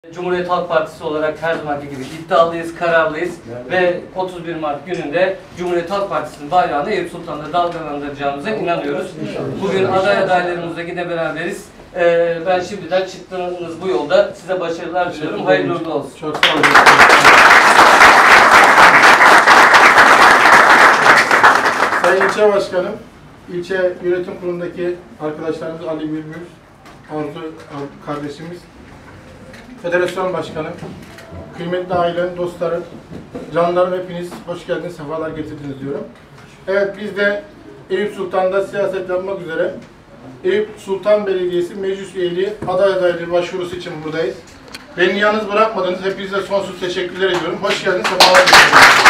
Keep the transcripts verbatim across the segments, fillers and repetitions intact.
Cumhuriyet Halk Partisi olarak her zamanki gibi iddialıyız, kararlıyız ve otuz bir Mart gününde Cumhuriyet Halk Partisi'nin bayrağını Eyüp Sultan'da dalgalandıracağımıza inanıyoruz. Bugün aday adaylarımızla yine beraberiz. Ee, ben şimdiden çıktığınız bu yolda size başarılar diliyorum. Hayırlı uğurlu olsun. Çok sağ olun. Sayın İlçe Başkanım, ilçe yönetim kurulundaki arkadaşlarımız Ali Bülbül, Arzu kardeşimiz, Federasyon Başkanım, kıymetli ailem, dostlarım, canlarım hepiniz hoş geldiniz, sefalar getirdiniz diyorum. Evet, biz de Eyüp Sultan'da siyaset yapmak üzere Eyüp Sultan Belediyesi Meclis Üyeliği aday adaylığı başvurusu için buradayız. Beni yalnız bırakmadınız, hepinize sonsuz teşekkürler ediyorum. Hoş geldiniz, sefalar getirdiniz.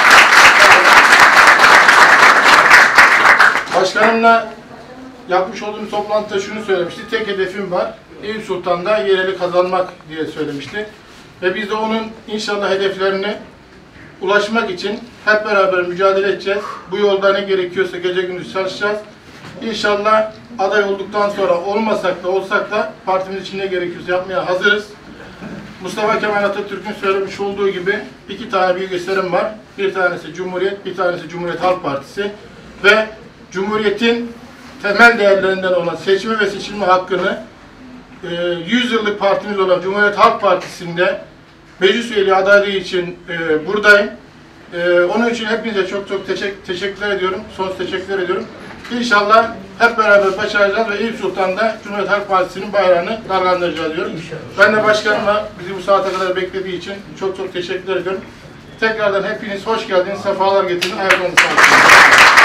Başkanımla yapmış olduğum toplantıda şunu söylemişti, tek hedefim var. Eyüp Sultan'da yereli kazanmak diye söylemişti. Ve biz de onun inşallah hedeflerine ulaşmak için hep beraber mücadele edeceğiz. Bu yolda ne gerekiyorsa gece gündüz çalışacağız. İnşallah aday olduktan sonra olmasak da olsak da partimiz için ne gerekiyorsa yapmaya hazırız. Mustafa Kemal Atatürk'ün söylemiş olduğu gibi iki tane büyük eserim var. Bir tanesi Cumhuriyet, bir tanesi Cumhuriyet Halk Partisi. Ve Cumhuriyet'in temel değerlerinden olan seçme ve seçilme hakkını yüz yıllık partimiz olan Cumhuriyet Halk Partisi'nde meclis üyeliği adaylığı için e, buradayım. E, onun için hepinize çok çok teşekkür, teşekkürler ediyorum. Sonsuz teşekkürler ediyorum. İnşallah hep beraber başaracağız ve Eyüp Sultan'da Cumhuriyet Halk Partisi'nin bayrağını dalgalandıracağız diyorum. Ben de başkanıma bizi bu saate kadar beklediği için çok çok teşekkürler ediyorum. Tekrardan hepiniz hoş geldiniz, sefalar getirin. Ayaklarınızı sağlık.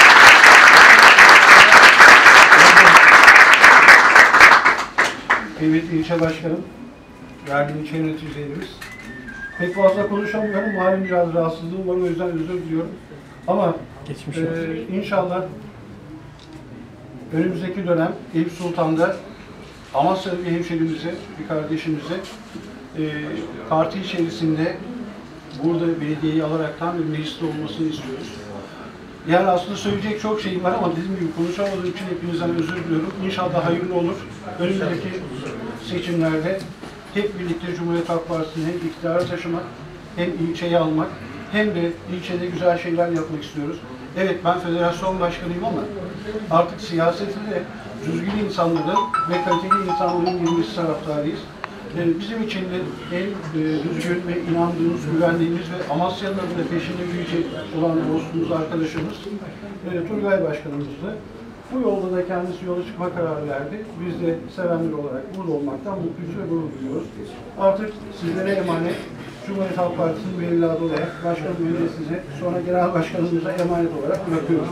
Kıymetli ilçe başkanım, değerli ilçe yöneticilerimiz, pek fazla konuşamıyorum, malum biraz rahatsızlığım var, o yüzden özür diliyorum. Ama e, inşallah önümüzdeki dönem Eyüp Sultan'da Amasya bir hemşerimize, bir kardeşimize e, parti içerisinde burada belediyeyi alarak tam bir mecliste olmasını istiyoruz. Yani aslında söyleyecek çok şeyim var ama dediğim gibi konuşamadığım için hepinizden özür diliyorum. İnşallah hayırlı olur. Önümüzdeki seçimlerde hep birlikte Cumhuriyet Halk Partisi'ni hem iktidara taşımak, hem ilçeyi almak, hem de ilçede güzel şeyler yapmak istiyoruz. Evet, ben federasyon başkanıyım ama artık siyaseti de düzgün insanların ve kaliteli insanların girmesi taraftarıyız. Bizim için de en düzgün ve inandığımız, güvendiğimiz ve Amasya'nın da peşinde yürüyecek olan dostumuz, arkadaşımız Turgay Başkanımızdı. Bu yolda da kendisi yola çıkma kararı verdi. Biz de sevenler olarak burada olmaktan mutluyuz ve gurur duyuyoruz. Artık sizlere emanet, Cumhuriyet Halk Partisi'nin bir evladı olarak başkanım önce size, sonra genel başkanımıza emanet olarak bırakıyoruz.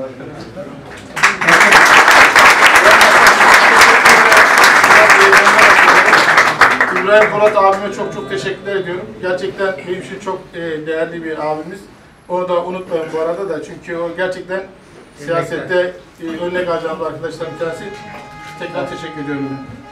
İbrahim Polat abime çok çok teşekkürler ediyorum. Gerçekten benim için çok e, değerli bir abimiz. Onu da unutmayın bu arada da, çünkü o gerçekten siyasette e, örnek alacağımız arkadaşlar bir tanesi. Tekrar teşekkür ediyorum.